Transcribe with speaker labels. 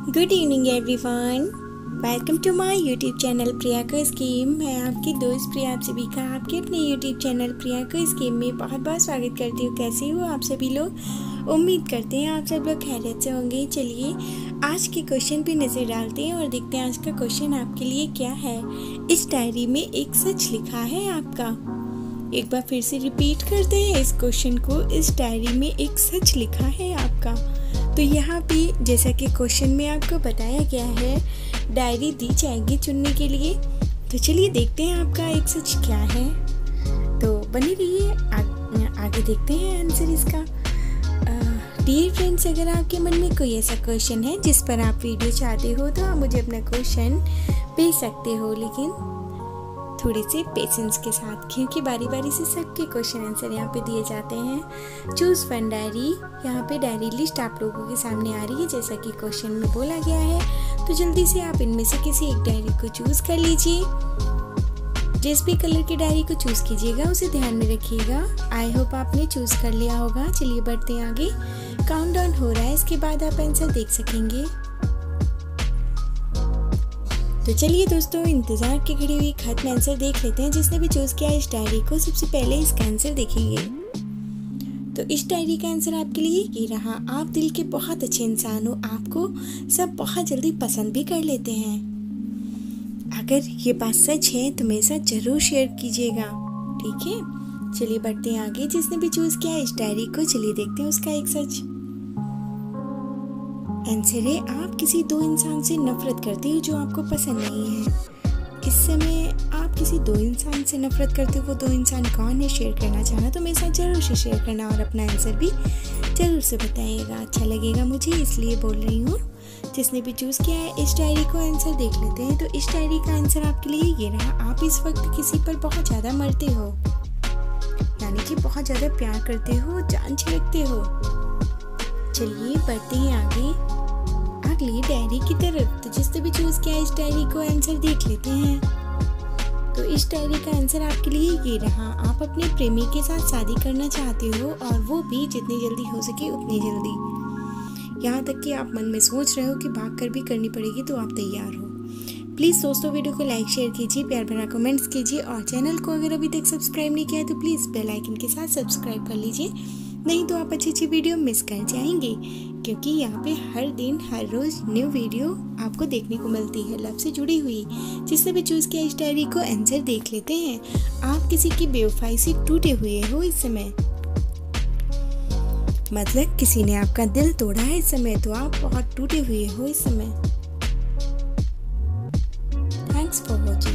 Speaker 1: Good evening everyone, welcome to my YouTube channel Priya scheme. मैं आपकी दोस्त प्रिया आप सभी का आपके अपने यूट्यूब चैनल प्रिया स्कीम में बहुत बहुत स्वागत करती हूँ। कैसे हो आप सभी लोग? उम्मीद करते हैं आप सब लोग खैरियत से होंगे। चलिए आज के क्वेश्चन पे नज़र डालते हैं और देखते हैं आज का क्वेश्चन आपके लिए क्या है। इस डायरी में एक सच लिखा है आपका। एक बार फिर से रिपीट करते हैं इस क्वेश्चन को। इस डायरी में एक सच लिखा है आपका। तो यहाँ पे जैसा कि क्वेश्चन में आपको बताया गया है, डायरी दी जाएगी चुनने के लिए। तो चलिए देखते हैं आपका एक सच क्या है। तो बने रहिए, आगे देखते हैं आंसर इसका। डियर फ्रेंड्स, अगर आपके मन में कोई ऐसा क्वेश्चन है जिस पर आप वीडियो चाहते हो तो आप मुझे अपना क्वेश्चन भेज सकते हो, लेकिन थोड़े से पेशेंस के साथ, क्योंकि बारी बारी से सबके क्वेश्चन आंसर यहाँ पे दिए जाते हैं। चूज वन डायरी, यहाँ पे डायरी लिस्ट आप लोगों के सामने आ रही है जैसा कि क्वेश्चन में बोला गया है। तो जल्दी से आप इनमें से किसी एक डायरी को चूज कर लीजिए। जिस भी कलर की डायरी को चूज कीजिएगा उसे ध्यान में रखिएगा। आई होप आपने चूज कर लिया होगा। चलिए बढ़ते हैं आगे। काउंटडाउन हो रहा है, इसके बाद आप आंसर देख सकेंगे। तो चलिए दोस्तों, इंतजार की घड़ी हुई खत में आंसर देख लेते हैं। जिसने भी चूज किया इस डायरी को, सबसे पहले इसका आंसर देखेंगे। तो इस डायरी का आंसर आपके लिए ये रहा। आप दिल के बहुत अच्छे इंसान हो, आपको सब बहुत जल्दी पसंद भी कर लेते हैं। अगर ये बात सच है तो मेरे साथ जरूर शेयर कीजिएगा, ठीक है। चलिए बढ़ते हैं आगे। जिसने भी चूज किया इस डायरी को, चलिए देखते हैं उसका एक सच आंसर है। आप किसी दो इंसान से नफरत करते हो जो आपको पसंद नहीं है। इस समय आप किसी दो इंसान से नफरत करते हो। वो दो इंसान कौन है, शेयर करना चाहना तो मेरे साथ जरूर से शेयर करना और अपना आंसर भी जरूर से बताइएगा। अच्छा लगेगा मुझे, इसलिए बोल रही हूँ। जिसने भी चूज किया है इस डायरी को, आंसर देख लेते हैं। तो इस डायरी का आंसर आपके लिए ये रहा। आप इस वक्त किसी पर बहुत ज्यादा मरते हो, यानी कि बहुत ज्यादा प्यार करते हो, जान छिड़कते हो। चलिए बढ़ते हैं आगे अगली डायरी की तरफ। तो जिसने भी चूज किया इस डायरी को, आंसर देख लेते हैं। तो इस डायरी का आंसर आपके लिए ये रहा। आप अपने प्रेमी के साथ शादी करना चाहते हो, और वो भी जितनी जल्दी हो सके उतनी जल्दी। यहाँ तक कि आप मन में सोच रहे हो कि भाग कर भी करनी पड़ेगी, तो आप तैयार हो। प्लीज़ दोस्तों वीडियो को लाइक शेयर कीजिए, प्यार भरा कमेंट्स कीजिए, और चैनल को अगर अभी तक सब्सक्राइब नहीं किया है तो प्लीज़ बेल आइकन के साथ सब्सक्राइब कर लीजिए। नहीं तो आप अच्छी अच्छी वीडियो मिस कर जाएंगे, क्योंकि यहाँ पे हर दिन हर रोज़ न्यू वीडियो आपको देखने को मिलती है लव से जुड़ी हुई। जिसने भी चूज़ किया इस डायरी को, आंसर देख लेते हैं। आप किसी की बेवफाई से टूटे हुए हो इस समय, मतलब किसी ने आपका दिल तोड़ा है इस समय, तो आप बहुत टूटे हुए हो इस समय। Thanks for watching.